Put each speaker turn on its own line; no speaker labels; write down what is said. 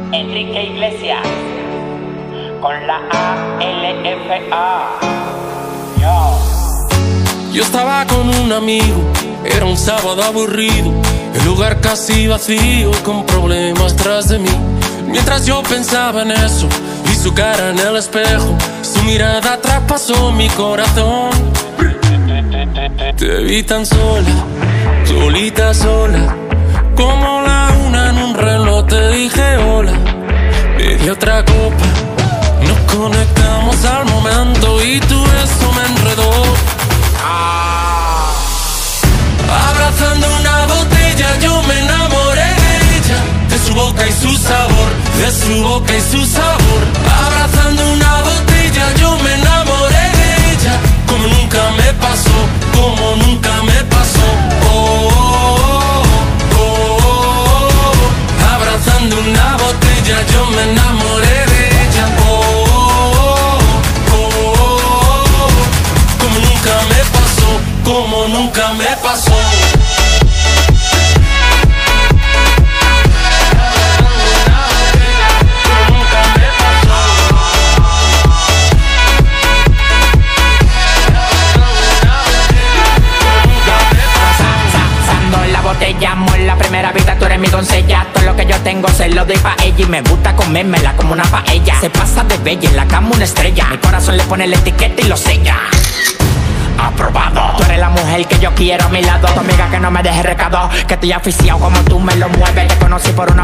Enrique Iglesias con la ALFA.
Yo estaba con un amigo, era un sábado aburrido, el lugar casi vacío y con problemas tras de mí. Mientras yo pensaba en eso, vi su cara en el espejo, su mirada traspasó mi corazón. Te vi tan sola, solita sola, como la una en un reloj. Te dije hola, pedí otra copa, nos conectamos al momento y tu beso me enredó. Abrazando una botella yo me enamoré de ella, de su boca y su sabor, de su boca y su sabor. Abrazando una botella yo me enamoré de ella, como nunca me pasó, como nunca me pasó. Abrazando una botella yo me enamoré de ella. Como nunca me pasó, como nunca me pasó.
Llamo en la primera vista, tú eres mi doncella. Todo lo que yo tengo se lo doy pa' ella y me gusta comérmela como una paella. Se pasa de bella, en la cama una estrella. Mi corazón le pone la etiqueta y lo sella. Aprobado. Tú eres la mujer que yo quiero a mi lado. Tu amiga que no me deje recado, que estoy aficiado como tú me lo mueves. Te conocí por una